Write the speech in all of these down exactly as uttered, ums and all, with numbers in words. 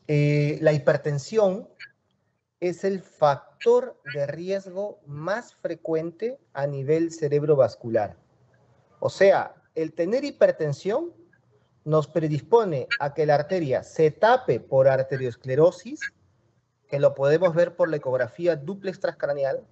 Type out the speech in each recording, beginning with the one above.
Eh, la hipertensión es el factor de riesgo más frecuente a nivel cerebrovascular. O sea, el tener hipertensión nos predispone a que la arteria se tape por arteriosclerosis, que lo podemos ver por la ecografía dúplex transcraneal,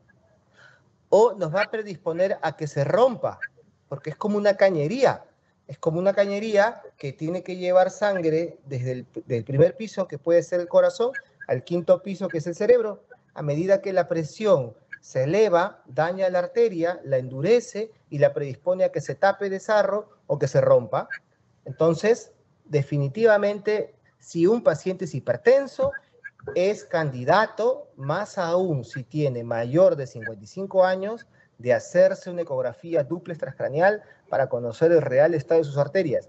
o nos va a predisponer a que se rompa, porque es como una cañería. Es como una cañería que tiene que llevar sangre desde el del primer piso, que puede ser el corazón, al quinto piso, que es el cerebro. A medida que la presión se eleva, daña la arteria, la endurece y la predispone a que se tape de sarro o que se rompa. Entonces, definitivamente, si un paciente es hipertenso, es candidato, más aún si tiene mayor de cincuenta y cinco años, de hacerse una ecografía dúplex transcraneal para conocer el real estado de sus arterias.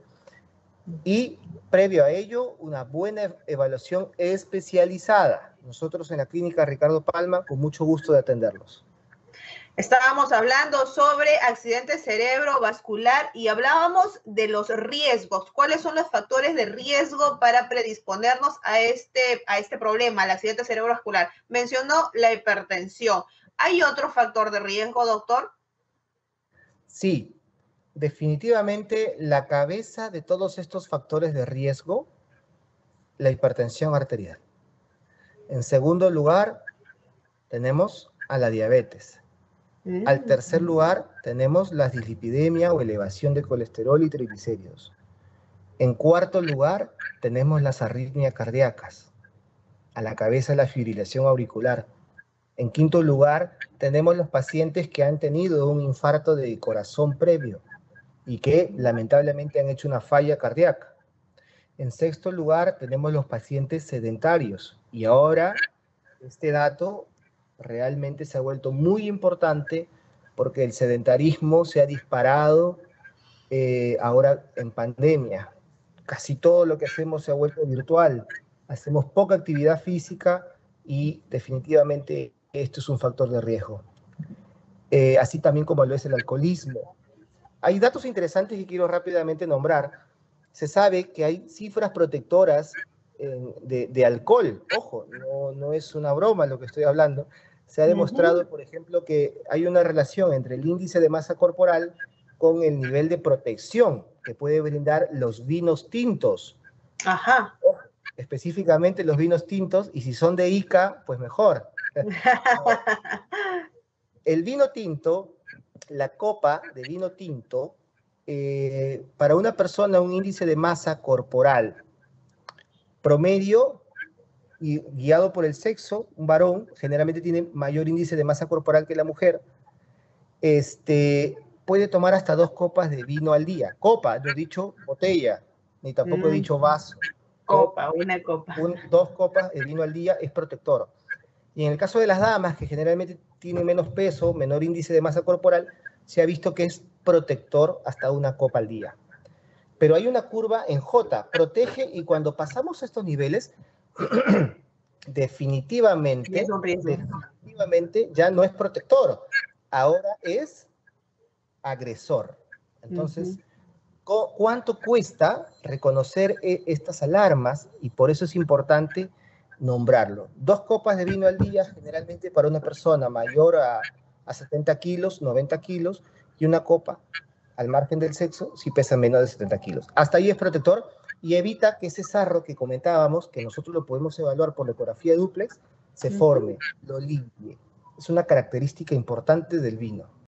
Y previo a ello, una buena evaluación especializada. Nosotros en la clínica Ricardo Palma, con mucho gusto de atenderlos. Estábamos hablando sobre accidente cerebrovascular y hablábamos de los riesgos. ¿Cuáles son los factores de riesgo para predisponernos a este, a este problema, al accidente cerebrovascular? Mencionó la hipertensión. ¿Hay otro factor de riesgo, doctor? Sí, definitivamente la cabeza de todos estos factores de riesgo, la hipertensión arterial. En segundo lugar, tenemos a la diabetes. Mm. Al tercer lugar, tenemos la dislipidemia o elevación de colesterol y triglicéridos. En cuarto lugar, tenemos las arritmias cardíacas. A la cabeza, la fibrilación auricular. En quinto lugar, tenemos los pacientes que han tenido un infarto de corazón previo y que lamentablemente han hecho una falla cardíaca. En sexto lugar, tenemos los pacientes sedentarios. Y ahora, este dato realmente se ha vuelto muy importante porque el sedentarismo se ha disparado eh, ahora en pandemia. Casi todo lo que hacemos se ha vuelto virtual. Hacemos poca actividad física y definitivamente esto es un factor de riesgo. Eh, así también como lo es el alcoholismo. Hay datos interesantes que quiero rápidamente nombrar. Se sabe que hay cifras protectoras eh, de, de alcohol. Ojo, no, no es una broma lo que estoy hablando. Se ha demostrado, por ejemplo, que hay una relación entre el índice de masa corporal con el nivel de protección que puede brindar los vinos tintos. Ajá. Ojo, específicamente los vinos tintos, y si son de Ica, pues mejor. El vino tinto, la copa de vino tinto, eh, para una persona un índice de masa corporal promedio y guiado por el sexo, un varón generalmente tiene mayor índice de masa corporal que la mujer, este, puede tomar hasta dos copas de vino al día. Copa, no he dicho botella, ni tampoco mm. he dicho vaso. Copa, una copa. Un, dos copas de vino al día es protector. Y en el caso de las damas, que generalmente tienen menos peso, menor índice de masa corporal, se ha visto que es protector hasta una copa al día. Pero hay una curva en J, protege, y cuando pasamos estos niveles, definitivamente, definitivamente ya no es protector, ahora es agresor. Entonces, uh-huh. ¿cuánto cuesta reconocer estas alarmas? Y por eso es importante nombrarlo. Dos copas de vino al día, generalmente para una persona mayor a, a setenta kilos, noventa kilos, y una copa al margen del sexo si pesa menos de setenta kilos. Hasta ahí es protector y evita que ese sarro que comentábamos, que nosotros lo podemos evaluar por la ecografía dúplex, se forme, lo limpie. Es una característica importante del vino.